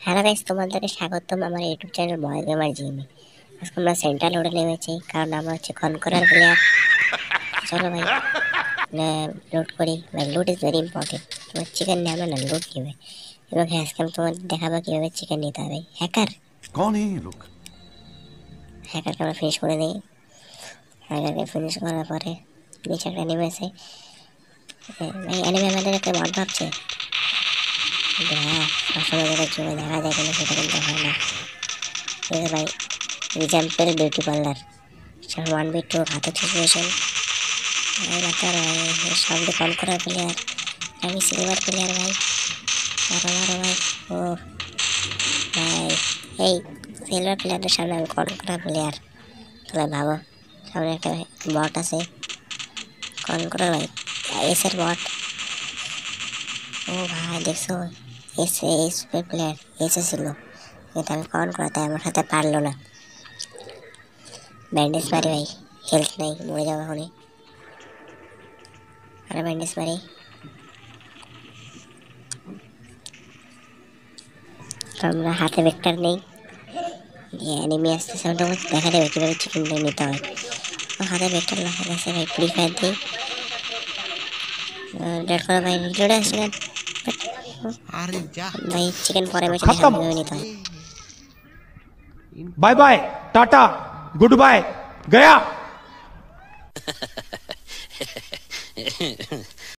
Hello guys, তোমাদেরকে স্বাগতম আমার ইউটিউব চ্যানেল বয় গেমার জিমে। আজকে আমরা সেন্ট্রাল রোডে নেমেছি, কারণ আমরা হচ্ছে কনকরার প্লেয়ার। চলো ভাই লুট করি ভাই, লুট ইজ ভেরি ইম্পর্টেন্ট। তোমার চিকেন নেবে না, লুট নেবে। এবং আজকে আমি তোমাদের দেখাবো কিভাবে চিকেন নিতে হবে। হ্যাকার कौन है ये लोग? হ্যাকারকে আমরা ফিনিশ করে দিই। হ্যাকারকে ফিনিশ করার পরে নিচে একটা এনিমি আছে। ভাই এনিমি আমাদের একটা বট ভাবছে। হ্যাঁ, সবসময় যেটা চোখে দেখা যায় কিন্তু সেটা কিন্তু হয় না। ঠিক আছে ভাই, এক্সাম্পল বিউটি পার্লার 1v2 হাতের সিচুয়েশন। ভাই বাচ্চার ভাই সব দিয়ে কল করার প্লেয়ার, আমি সিলভার প্লেয়ার ভাই। মারো মারো ভাই। ও ভাই, এই সিলভার প্লেয়ারের সামনে আমি কল করা প্লেয়ার। তাহলে ভাবো, সামনে একটা বট আছে কল করার ভাই, এসের বট। ও ভাই দেখছো, এস প্লেয়ার এসে ছিল, কিন্তু আমি কল করা তাই আমার সাথে পারলো না। ব্যান্ডেজ মারি ভাই, হেলথ নাই, মরে যাবো এখনই। আরে ব্যান্ডেজ মারি। আমরা হাতে ভেক্টর নেই, যে এনিমি আসতেছে ওটা দেখা দেবে কীভাবে চিকেনটা নিতে হয়। ও হাতে ভেক্টর লাগাই আছে ভাই, ফ্রি ফায়ার দিই। ডেট করো ভাই, রিলোড আসছে না ভাই। চিকেন পরে ম্যাচে দেখাবো खत्म। কীভাবে নিতে হয়। Bye bye, tata, good bye, गया।